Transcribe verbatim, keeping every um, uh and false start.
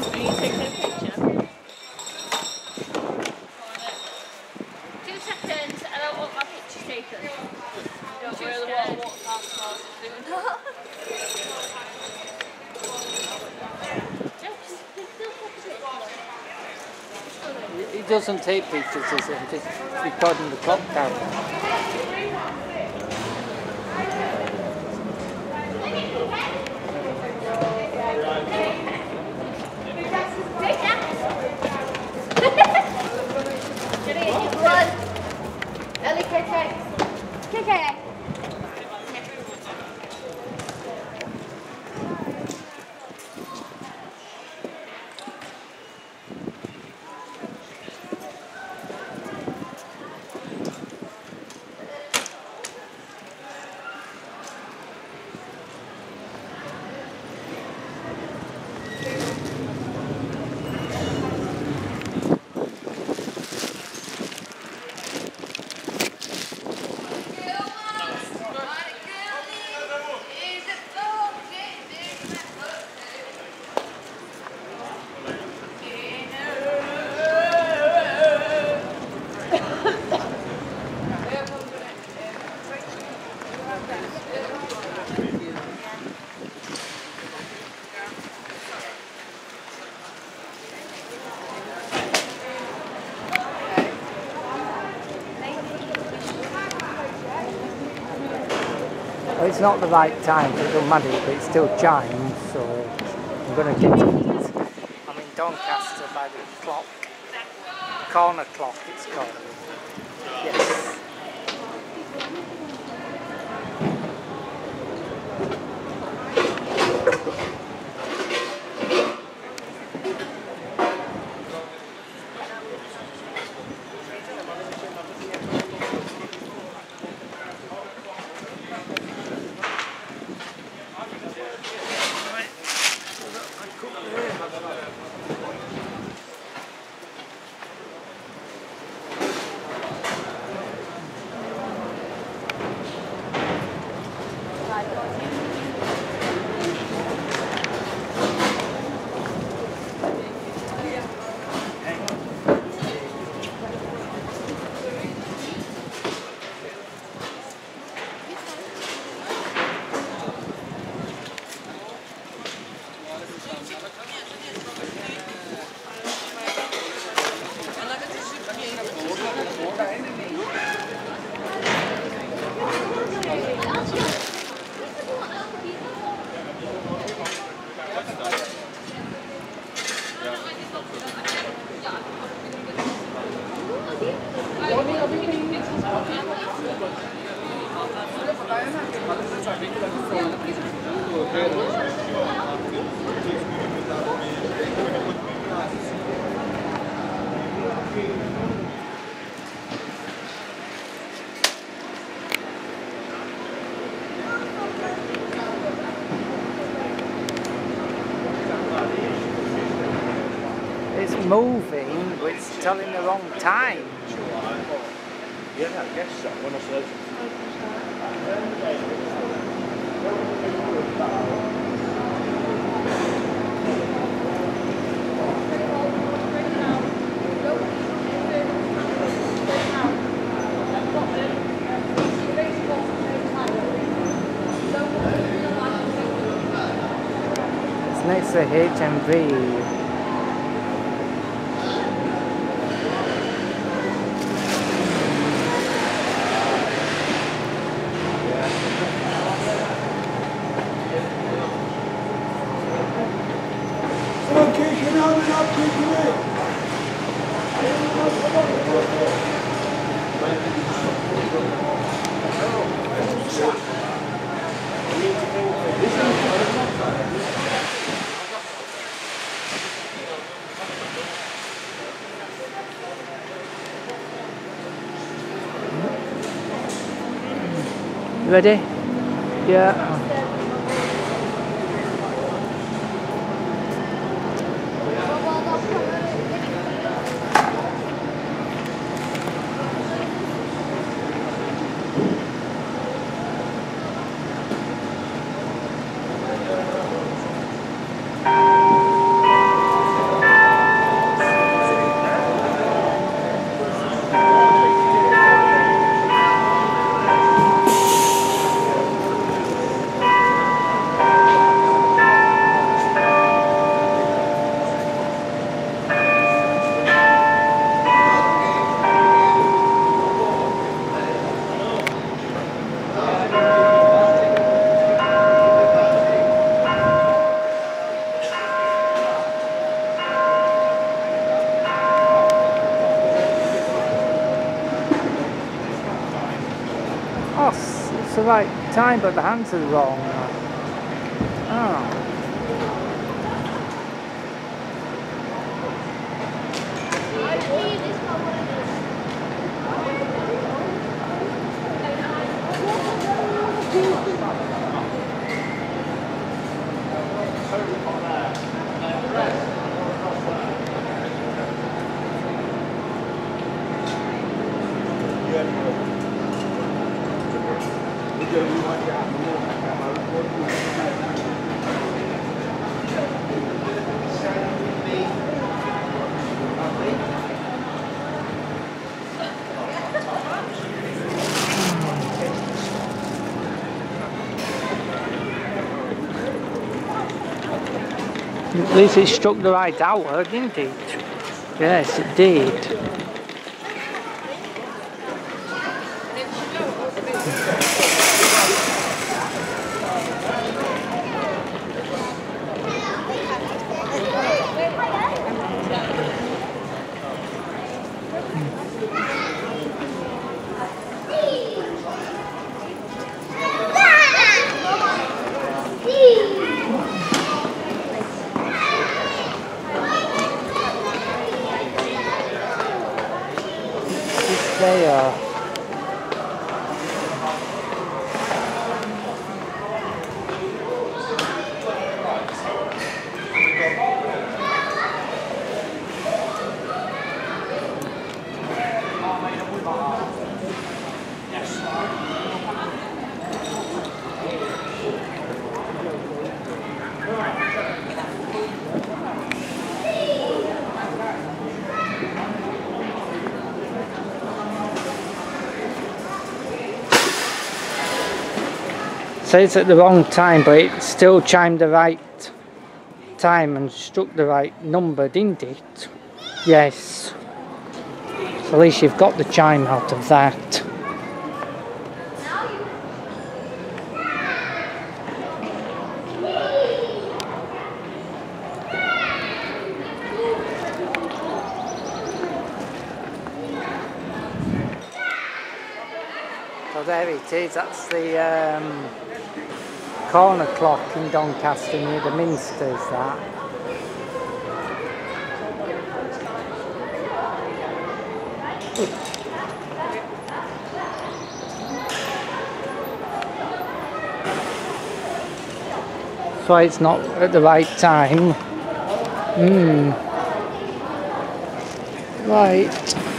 Are you taking a picture? Two seconds and I want my picture taken. Don't really want to walk past while doing that. He doesn't take pictures, does he? Just recording the clock down. Well, it's not the right time for the money, but it's still chimes, so I'm going to get it. I'm in Doncaster by the clock, corner clock it's called. Yes. It's moving, but it's telling the wrong time. Yeah, I guess so. When I said It's next to H M V. Ready? Yeah. time, but the hands are wrong. Oh. At least it struck the right hour, didn't it? Yes, it did. There. So it's at the wrong time, but it still chimed the right time and struck the right number, didn't it? Yes. So at least you've got the chime out of that. So there it is, that's the um, corner clock in Doncaster near the Minsters, that. So it's not at the right time. Hmm. Right.